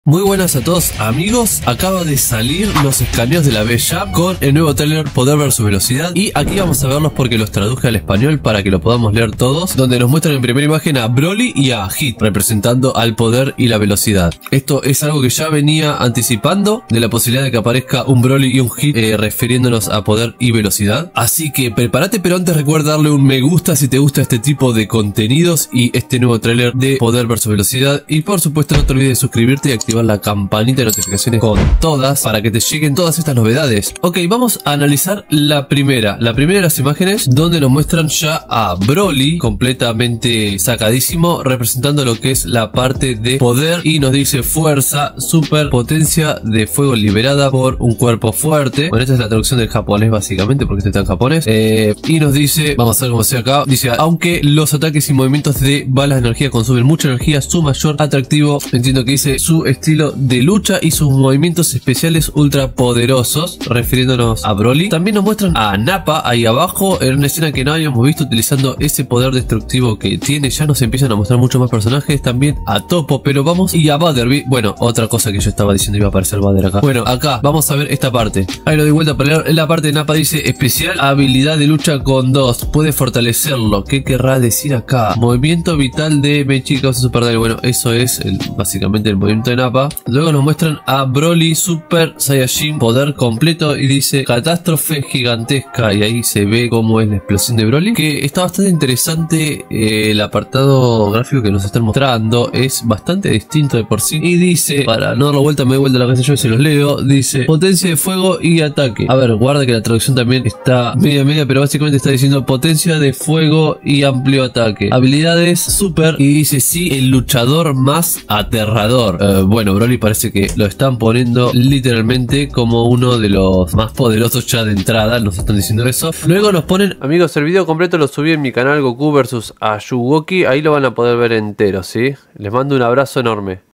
Muy buenas a todos amigos, acaba de salir los escaneos de la Bella con el nuevo trailer Poder vs Velocidad y aquí vamos a verlos porque los traduje al español para que lo podamos leer todos, donde nos muestran en primera imagen a Broly y a Hit representando al poder y la velocidad. Esto es algo que ya venía anticipando de la posibilidad de que aparezca un Broly y un Hit refiriéndonos a poder y velocidad, así que prepárate, pero antes recuerda darle un me gusta si te gusta este tipo de contenidos y este nuevo trailer de Poder vs Velocidad, y por supuesto no te olvides de suscribirte y activar la campanita de notificaciones con todas para que te lleguen todas estas novedades. Ok, vamos a analizar la primera de las imágenes, donde nos muestran ya a Broly completamente sacadísimo, representando lo que es la parte de poder, y nos dice fuerza, super potencia de fuego liberada por un cuerpo fuerte. Bueno, esta es la traducción del japonés básicamente porque este está en japonés, y nos dice, vamos a ver cómo se ve acá, dice: aunque los ataques y movimientos de balas de energía consumen mucha energía, su mayor atractivo, entiendo que dice, su estilo de lucha y sus movimientos especiales ultra poderosos, refiriéndonos a Broly. También nos muestran a Nappa ahí abajo en una escena que no habíamos visto utilizando ese poder destructivo que tiene. Ya nos empiezan a mostrar muchos más personajes, también a Toppo, pero vamos, y a Butter. Bueno, otra cosa que yo estaba diciendo, iba a aparecer Butter acá. Bueno, acá vamos a ver esta parte, ahí lo doy vuelta para leer. En la parte de Nappa dice especial habilidad de lucha con 2, puede fortalecerlo. ¿Qué querrá decir acá? Movimiento vital de Mechi causa super daño. Bueno, eso es básicamente el movimiento de Nappa. Luego nos muestran a Broly Super Saiyajin poder completo y dice catástrofe gigantesca, y ahí se ve cómo es la explosión de Broly, que está bastante interesante. El apartado gráfico que nos están mostrando es bastante distinto de por sí, y dice, para no darlo vuelta me doy vuelta a la cabeza yo y se los leo, dice potencia de fuego y ataque. A ver, guarda que la traducción también está media, pero básicamente está diciendo potencia de fuego y amplio ataque, habilidades super, y dice sí, el luchador más aterrador. Bueno, Broly parece que lo están poniendo literalmente como uno de los más poderosos ya de entrada, nos están diciendo eso. Luego nos ponen, amigos, el video completo lo subí en mi canal Goku vs Ayuwoki, ahí lo van a poder ver entero, ¿sí? Les mando un abrazo enorme.